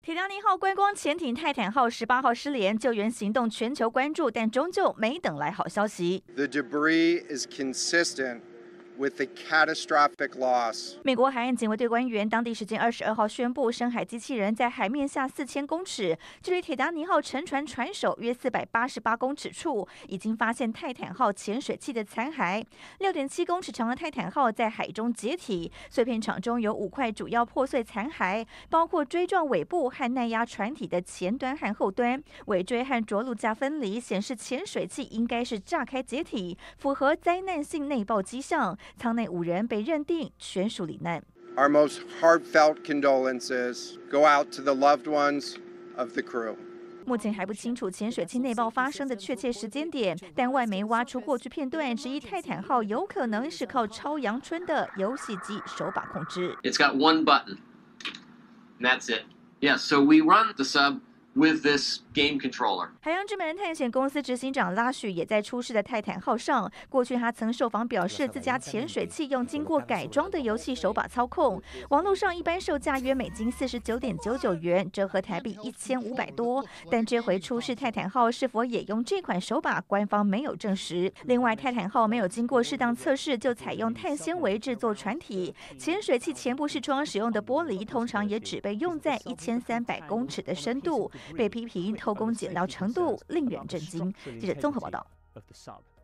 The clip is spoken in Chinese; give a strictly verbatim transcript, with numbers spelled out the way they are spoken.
铁达尼号观光潜艇泰坦号十八号失联，救援行动全球关注，但终究没等来好消息。 The debris is consistent with the catastrophic loss. 美国海岸警卫队官员当地时间二十二号宣布，深海机器人在海面下四千公尺，距离铁达尼号沉船船首约四百八十八公尺处，已经发现泰坦号潜水器的残骸。六点七公尺长的泰坦号在海中解体，碎片场中有五块主要破碎残骸，包括锥状尾部和耐压船体的前端和后端，尾椎和着陆架分离，显示潜水器应该是炸开解体，符合灾难性内爆迹象。舱内五人被认定全属罹难。 Our most heartfelt condolences go out to the loved ones of the crew. 目前还不清楚潜水器内爆发生的确切时间点，但外媒挖出过去片段，质疑泰坦号有可能是靠超阳春的游戏机手把控制。 It's got one button. And that's it. Yeah, so we run the sub with this game controller. 海洋之门探险公司执行长拉许也在出事的泰坦号上。过去他曾受访表示，自家潜水器用经过改装的游戏手把操控，网络上一般售价约美金四十九点九九元，折合台币一千五百多。但这回出事泰坦号是否也用这款手把，官方没有证实。另外，泰坦号没有经过适当测试就采用碳纤维制作船体，潜水器前部视窗使用的玻璃通常也只被用在一千三百公尺的深度。被批评偷工减料程度令人震惊。记者综合报道。